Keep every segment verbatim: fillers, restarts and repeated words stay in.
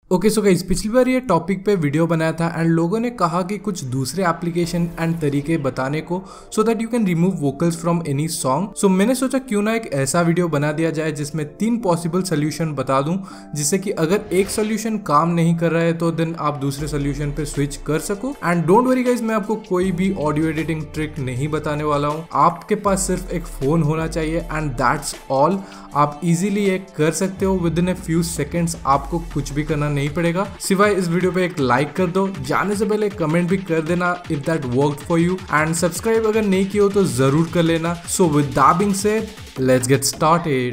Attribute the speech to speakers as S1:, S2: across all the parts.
S1: Okay so guys, पिछली बार ये topic पे वीडियो बनाया था एंड लोगों ने कहा कि कुछ दूसरे एप्लीकेशन एंड तरीके बताने को so that you can remove vocals from any song. So मैंने सोचा क्यों ना एक ऐसा वीडियो बना दिया जाए जिसमें तीन पॉसिबल सोल्यूशन बता दूं, जिससे कि अगर एक सोल्यूशन काम नहीं कर रहा है तो देन आप दूसरे सोल्यूशन पे स्विच कर सको। एंड डोंट वरी गाइस, मैं आपको कोई भी ऑडियो एडिटिंग ट्रिक नहीं बताने वाला हूँ। आपके पास सिर्फ एक फोन होना चाहिए एंड दैट्स ऑल। आप इजीली ये कर सकते हो within a few seconds, आपको कुछ भी करना नहीं पड़ेगा सिवाय इस वीडियो पे एक लाइक कर दो। जाने से पहले कमेंट भी कर देना if that worked for you, and subscribe अगर नहीं किया हो तो जरूर कर लेना। So with that being said, let's get started.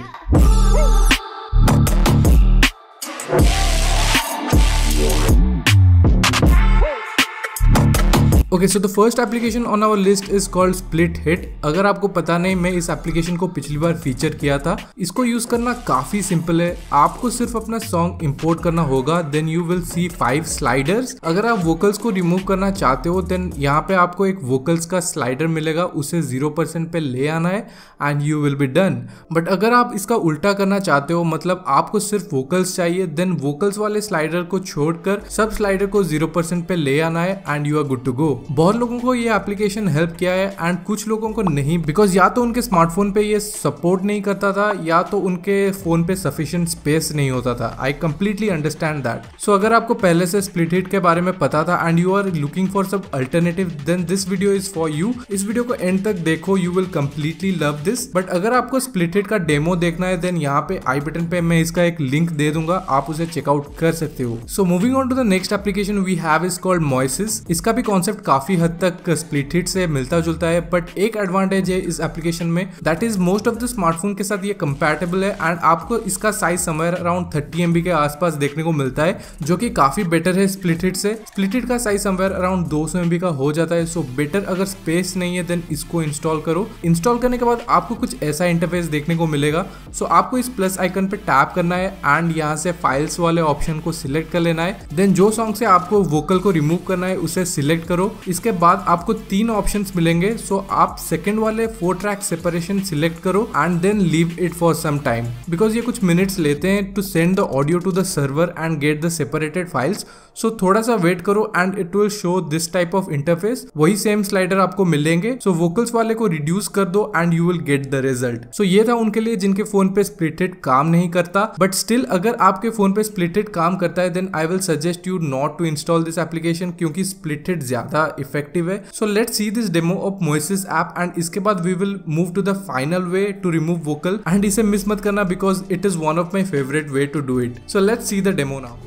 S1: Okay so the first application on our list is called Split Hit. अगर आपको पता नहीं, मैं इस एप्लीकेशन को पिछली बार फीचर किया था। इसको यूज करना काफी सिंपल है। आपको सिर्फ अपना सॉन्ग इंपोर्ट करना होगा, then you will see five sliders. अगर आप वोकल्स को रिमूव करना चाहते हो देन यहाँ पे आपको एक वोकल्स का स्लाइडर मिलेगा, उसे जीरो परसेंट पे ले आना है and you will be done. But अगर आप इसका उल्टा करना चाहते हो, मतलब आपको सिर्फ वोकल्स चाहिए, देन वोकल्स वाले स्लाइडर को छोड़कर सब स्लाइडर को जीरो परसेंट पे ले आना है and you are good to go. बहुत लोगों को ये एप्लीकेशन हेल्प किया है एंड कुछ लोगों को नहीं, बिकॉज या तो उनके स्मार्टफोन पे ये सपोर्ट नहीं करता था या तो उनके फोन पे सफिशिएंट स्पेस नहीं होता था। I completely understand that. So अगर आपको पहले से स्प्लिट हिट के बारे में पता था and you are looking for some alternative, then this video is for you. इस वीडियो को एंड तक देखो, you will completely love this. But अगर आपको स्प्लिट हिट का डेमो देखना है देन यहाँ पे आई बटन पे मैं इसका एक लिंक दे दूंगा, आप उसे चेकआउट कर सकते हो। So moving on to the next application we have is called Moises. इसका भी कॉन्सेप्ट काफी हद तक स्प्लिट हिट से मिलता जुलता है, बट एक एडवांटेज है इस एप्लीकेशन में, that is most of the smartphone के साथ ये कंपैटिबल है एंड आपको इसका size somewhere around thirty MB के आसपास देखने को मिलता है, जो कि काफी बेटर है स्प्लिट हिट से। स्प्लिट हिट का size somewhere around two hundred MB का हो जाता है। सो बेटर अगर स्पेस नहीं है देन इसको इंस्टॉल करो। इंस्टॉल करने के बाद आपको कुछ ऐसा इंटरफेस देखने को मिलेगा। सो आपको इस प्लस आइकन पे टैप करना है एंड यहाँ से फाइल्स वाले ऑप्शन को सिलेक्ट कर लेना है। देन जो सॉन्ग से आपको वोकल को रिमूव करना है उसे सिलेक्ट करो। इसके बाद आपको तीन ऑप्शंस मिलेंगे। सो so, आप सेकंड वाले फोर ट्रैक सेपरेशन सिलेक्ट करो and then leave it for some time, because ये कुछ मिनट्स लेते हैं to send the audio to the server and get the separated files. So थोड़ा सा वेट करो and it will show this type of interface. वही same slider आपको मिलेंगे। सो so, वोकल्स वाले को रिड्यूस कर दो and you will get the result. So ये था उनके लिए जिनके फोन पे स्प्लिट हिट काम नहीं करता, बट स्टिल अगर आपके फोन पे स्प्लिट हिट काम करता है then I will suggest you not to install this application, क्योंकि स्प्लिट हिट ज्यादा इफेक्टिव है। So let's see this demo of Moises app and इसके बाद we will move to the final way to remove vocal. And इसे miss मत करना because it is one of my favourite way to do it. So let's see the demo now.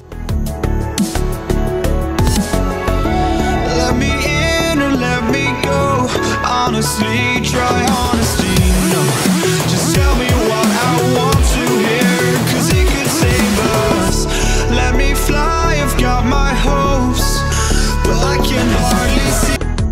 S2: Honestly, try honesty, no. Just tell me what I want to hear, cause it could save us. Let me fly, I've got my hopes, but I can hardly see.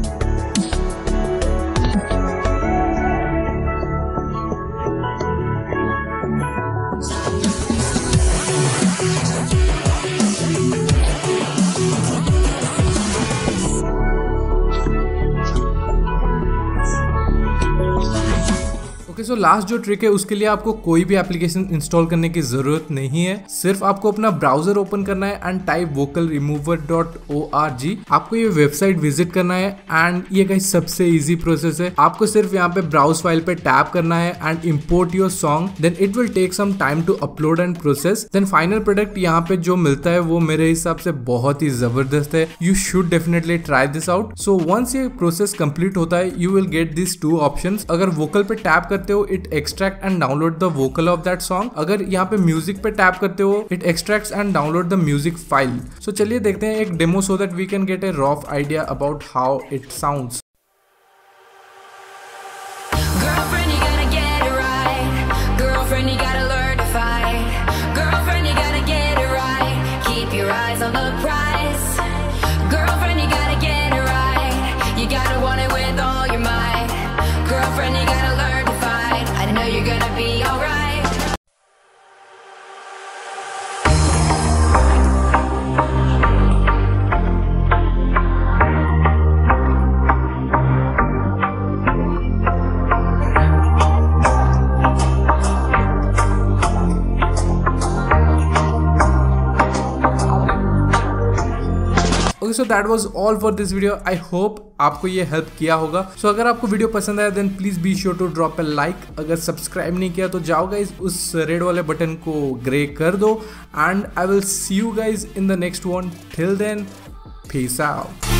S1: Okay so last जो trick है उसके लिए आपको कोई भी application install करने की जरूरत नहीं है। सिर्फ आपको अपना ब्राउजर ओपन करना है and type vocal remover dot O R G. आपको ये वेबसाइट विजिट करना है एंड ये गाइस सबसे इजी प्रोसेस है। आपको सिर्फ यहाँ पे ब्राउज फाइल पे टैप करना है and import your song, then it will take some time to upload and process. Then final product यहाँ पे जो मिलता है वो मेरे हिसाब से बहुत ही जबरदस्त है। You should definitely try this out. So once ये प्रोसेस कंप्लीट होता है you will get this two options. अगर वोकल पे टैप करते हो इट extract and download the vocal of that song. अगर यहाँ पे म्यूजिक पे टैप करते हो it extracts and download the music file. So चलिए देखते हैं एक demo so that we can get a rough idea about how it sounds. So that was all for this video. I hope आपको ये help किया होगा। सो so, अगर आपको वीडियो पसंद आया then please be sure to drop a like. अगर subscribe नहीं किया तो जाओ गाइज उस रेड वाले बटन को ग्रे कर दो and I will see you guys in the next one. Till then, peace out.